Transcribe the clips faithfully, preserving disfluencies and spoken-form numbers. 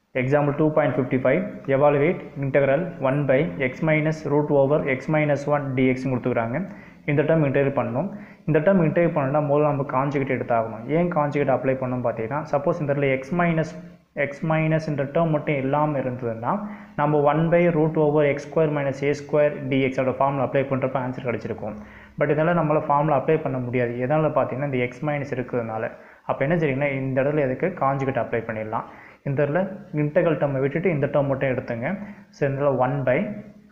Example two point five five, evaluate integral one by x minus root over x minus one dx கொடுத்துக்கிறாங்க. இந்த term integrate பண்ணணும். இந்த term integrate பண்ணா முதல்ல நம்ம கான்ஜுகேட் எடுத்தாகணும். ஏன் கான்ஜுகேட் அப்ளை பண்ணணும் பார்த்தீங்கன்னா, சப்போஸ் இந்த இடத்துல x minus x minus இந்த term மட்டும் இல்லாமல் இருந்ததுன்னா நம்ம one by root over x square minus a square dx ஓட ஃபார்முலா அப்ளை பண்ணுறப்ப ஆன்சர் கிடைச்சிருக்கும். பட் இதெல்லாம் நம்மளால் ஃபார்முலா அப்ளை பண்ண முடியாது. எதனால் பார்த்தீங்கன்னா இந்த x minus இருக்கிறதுனால. அப்போ என்ன செய்யுங்கன்னா இந்த இடத்துல எதுக்கு கான்ஜுகேட் அப்ளை பண்ணிடலாம். இந்த இடத்துல இன்டெக்ரல் டேர்மை விட்டுட்டு இந்த டேர்ம் மட்டும் எடுத்துங்க. ஸோ இந்த இடத்துல one by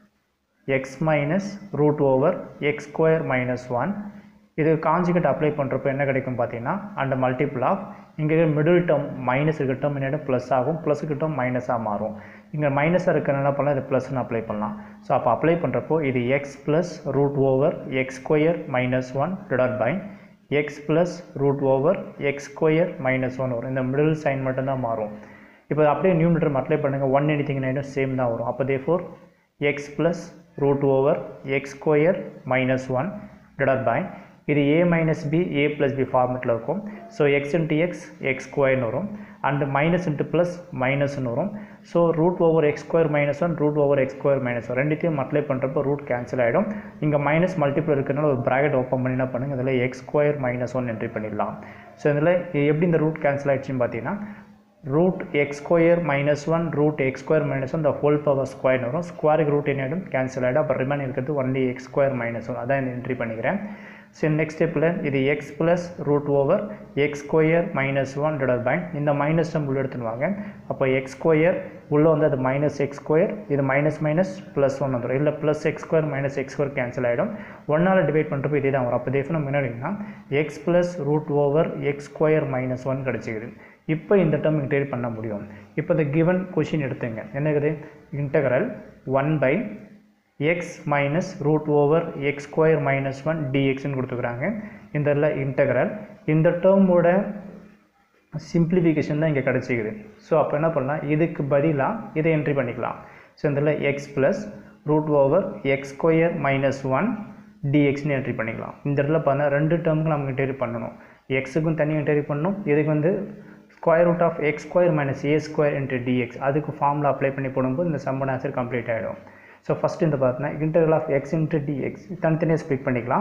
x minus root over x square minus one. இது கான்ஜுகேட் அப்ளை பண்ணுறப்போ என்ன கிடைக்கும் பார்த்தீங்கன்னா அண்ட் மல்டிபிள் ஆஃப் இங்கே மிடில் டேர்ம் மைனஸ் இருக்க டேர்ம் என்னென்ன ப்ளஸ் ஆகும், ப்ளஸுக்கு டேர்ம் மைனஸாக மாறும். இங்கே மைனஸாக இருக்கிறனால பண்ணலாம் இது ப்ளஸ்ன்னு அப்ளை பண்ணலாம். ஸோ அப்போ அப்ளை பண்ணுறப்போ இது x plus root over x square minus one divide by x plus root over x square minus one வரும். இந்த மிடில் சைன் மட்டும்தான் மாறும். இப்போ அப்படியே நியூமரேட்டர் அப்ளை பண்ணுங்கள். ஒன் எனிதிங் நைனும் சேம் தான் வரும். அப்போ therefore x plus root over x square minus one divide by இது a minus B A plus B ஃபார்மெட்டில் இருக்கும். So X into x x ஸ்கொயர்னு வரும் அண்ட் மைனஸ் இன்ட்டு ப்ளஸ் மைனஸ்னு வரும். So root over x square minus one root over x square minus one ரெண்டுத்தையும் apply பண்ணுறப்போ root cancel ஆகிடும். இங்கே மைனஸ் மல்டிபிள் இருக்கிறனால ஒரு ப்ராக்கெட் ஓப்பன் பண்ணி என்ன பண்ணுங்கள், இதில் x square minus one entry பண்ணிடலாம். ஸோ இதில் எப்படி இந்த ரூட் கேன்சல் ஆகிடுச்சின்னு பார்த்தீங்கன்னா root x square minus one root x square minus one the whole power square வரும். ஸ்கொயருக்கு ரூட் என்ன ஆகிடும், கேன்சல் ஆகிடும். அப்போ ரிமைன் இருக்கிறது only x square minus one. அதான் இந்த என்ட்ரி பண்ணிக்கிறேன். ஸோ நெக்ஸ்ட் ஸ்டெப்பில் இது x plus root over x square minus one divide by இந்த மைனஸ் டேர்ம் உள்ள எடுத்துடுவாங்க. அப்போ எக்ஸ் ஸ்கொயர் உள்ளே வந்து அது மைனஸ் எக்ஸ் ஸ்கொயர், இது மைனஸ் மைனஸ் ப்ளஸ் ஒன் வந்துடும். இல்லை plus x square minus x square cancel ஆகிடும். ஒன்னால் டிவைட் பண்ணுறப்போ இதே தான் வரும். அப்போ தேஃபு நம்ம என்ன எடுக்கணும்னா x plus root over x square minus one கிடச்சிக்குது. இப்போ இந்த டேர்ம் இன்டெகிரேட் பண்ண முடியும். இப்போ இந்த கிவன் கொஷின் எடுத்துங்க. என்னது integral one by x minus root over x square minus one டிஎக்ஸ்ன்னு கொடுத்துக்கிறாங்க. இந்த இதில் இன்டெக்ரல் இந்த டேர்மோட சிம்பிளிஃபிகேஷன் தான் இங்கே கிடச்சிக்குது. ஸோ அப்போ என்ன பண்ணலாம், இதுக்கு பதிலாக இதை என்ட்ரி பண்ணிக்கலாம். ஸோ இதில் x plus root over x square minus one டிஎக்ஸ்ன்னு என்ட்ரி பண்ணிக்கலாம். இந்த இடத்துல பார்த்தா ரெண்டு டேர்முக்கு நம்ம இன்டெகிரேட் பண்ணணும். எக்ஸுக்கும் தனியாக இன்டெகிரேட் பண்ணணும். இதுக்கு வந்து square root of x square minus a square into d x அதுக்கு ஃபார்முலா அப்ளை பண்ணி போடும்போது இந்த சம்மோட ஆன்சர் கம்ப்ளீட் ஆகிடும். ஸோ ஃபஸ்ட் இந்த பார்த்தீங்கன்னா integral of x into d x தனித்தனியாக ஸ்ப்ளிட் பண்ணிக்கலாம்.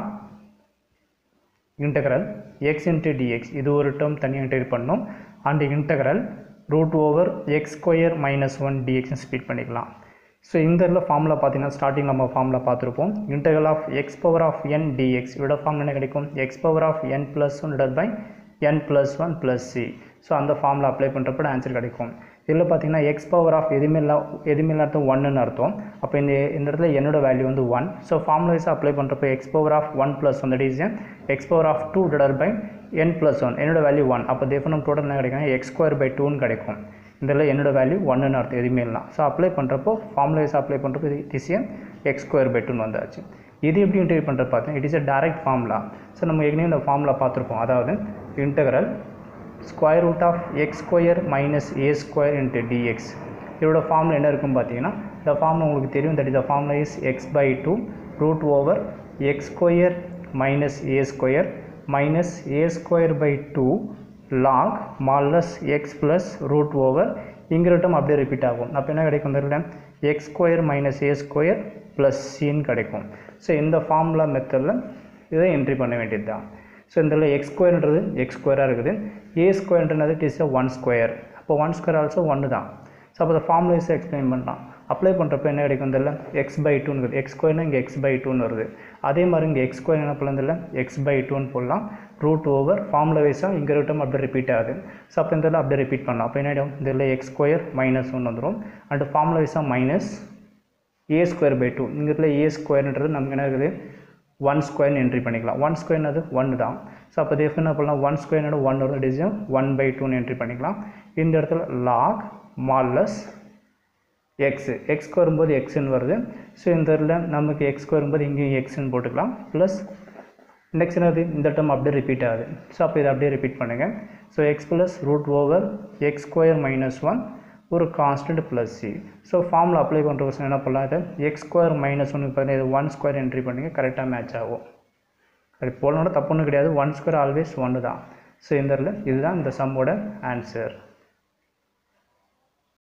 இன்டெக்ரல் எக்ஸ் இன்ட்டு டிஎக்ஸ் இது ஒரு டேர்ம் தனியாக இன்டெகிரேட் பண்ணணும். And integral root over x square minus one d x split பண்ணிக்கலாம். ஸோ இந்த இதில் ஃபார்முலா பார்த்தீங்கன்னா ஸ்டார்டிங் நம்ம ஃபார்முலா பார்த்துருப்போம். Integral of x power of n dx இதோட ஃபார்ம் என்ன கிடைக்கும், x power of n plus one divide by n plus one plus c. So அந்த ஃபார்முலா அப்ளை பண்ணுறப்ப ஆன்சர் கிடைக்கும். இதில் பார்த்தீங்கன்னா எக்ஸ் பவர் ஆஃப் எதுவுமே இல்லை எதுவுமே இல்லாத ஒன்றுன்னு அர்த்தம். அப்போ இந்த இந்த இடத்துல என்னோட வேல்யூ வந்து ஒன். ஸோ ஃபார்முலா வைஸாக அப்ளை பண்ணுறப்ப x power of one plus one that is x power of two divide by n plus one என்னோட வேல்யூ ஒன். அப்போ தேஃபு நம்ம டோட்டல் என்ன கிடைக்கும், எக்ஸ் ஸ்கொயர் பை டூன்னு கிடைக்கும். இதில் என்னோட வேல்யூ ஒன்றுன்னு அர்த்தம் எதுவுமே இல்லை. ஸோ அப்ளை பண்ணுறப்போ ஃபார்முலா வைஸாக அப்ளை பண்ணுறப்போ டிசிஎம் எக்ஸ் ஸ்கொயர் பை டூன்னு வந்தாச்சு. இது எப்படி இன்டெகிரேட் பண்ணுறது பார்த்தீங்கன்னா it is a direct formula. So நம்ம ஏற்கனவே இந்த ஃபார்முலா பார்த்துருப்போம். அதாவது integral square root of x square minus a square into dx இதோட ஃபார்முலா என்ன இருக்குன்னு பார்த்தீங்கன்னா இந்த ஃபார்முலா உங்களுக்கு தெரியும். That is the formula is x by two root over x square minus a square minus a square by two log modulus x plus root over இங்கிருட்டும் அப்படியே repeat ஆகும். அப்போ என்ன கிடைக்கும் தெரியல, x square minus a square plus சின்னு கிடைக்கும். So இந்த ஃபார்முலா மெத்தடில் இதை என்ட்ரி பண்ண வேண்டியது தான். ஸோ இந்த எக்ஸ் ஸ்கொயர்ன்றது எக்ஸ் ஸ்கொயராக இருக்குது, ஏ ஸ்கொயர்ன்றது இட் இஸ் ஒன் ஸ்கொயர். அப்போ ஒன் ஸ்கொயர் ஆல்சோ ஒன்று தான். ஸோ அப்போ அந்த ஃபார்முலா வைஸை எக்ஸ்பிளைன் பண்ணலாம். அப்ளை பண்ணுறப்ப என்ன கிடைக்கும் தெரியல, எக்ஸ் பை டூன்னு இருக்குது. எக்ஸ் ஸ்கொயர்னா இங்கே எக்ஸ் பை டூன்னு வருது. அதே மாதிரி இங்கே எக்ஸ் ஸ்கொயர் என்ன பண்ணலாம் தெரியல, எக்ஸ் பை டூன்னு போடலாம். ரூட் ஓவர் ஃபார்முலா வைஸாக இங்கே ரிட்டம் அப்படியே ரிப்பீட் ஆகுது. ஸோ அப்போ இந்த அப்படியே ரிப்பீட் பண்ணலாம். அப்போ என்ன ஆகிடும், இதில் எக்ஸ் ஸ்கொயர் மைனஸ் ஒன்று வந்துடும். அண்ட் ஃபார்முலா வைஸாக minus a square by two இங்கே இருக்கிற ஏ ஸ்கொயர்ன்றது நமக்கு என்ன இருக்குது ஒன் ஸ்கொயர்னு என்ட்ரி பண்ணிக்கலாம். ஒன் ஸ்கொயர்னது ஒன்று தான். ஸோ அப்போ தேஃபு என்ன பண்ணலாம், ஒன் ஸ்கொயர்னோட ஒன் வரும் டிசியம் ஒன் பை டூன்னு என்ட்ரி பண்ணிக்கலாம். இந்த இடத்துல லாக் மாலஸ் எக்ஸு எக்ஸ்க்கு வரும்போது எக்ஸ்ன்னு வருது. ஸோ இந்த இடத்துல நமக்கு எக்ஸ்க்கு வரும்போது இங்கேயும் எக்ஸ்ன்னு போட்டுக்கலாம். ப்ளஸ் நெக்ஸ்ட் என்னது இந்த டேர்ம் அப்படியே ரிப்பீட் ஆகுது. ஸோ அப்போ இதை அப்படியே ரிப்பீட் பண்ணுங்கள். So x plus root over x square minus one ஒரு constant plus c. So formula apply பண்ணுற கொஸ்டின் என்ன பண்ணலாம், இது எக்ஸ் ஸ்கொயர் மைனஸ் ஒன்று பார்த்தீங்கன்னா இது ஒன் ஸ்கொயர் என்ட்ரி பண்ணிங்க கரெக்டாக மேட்ச் ஆகும். அது போலனோட தப்பு ஒன்றும் கிடையாது. ஒன் ஸ்கொயர் ஆல்வேஸ் ஒன்று தான். ஸோ இந்த இதுதான் இந்த சம்மோட ஆன்சர்.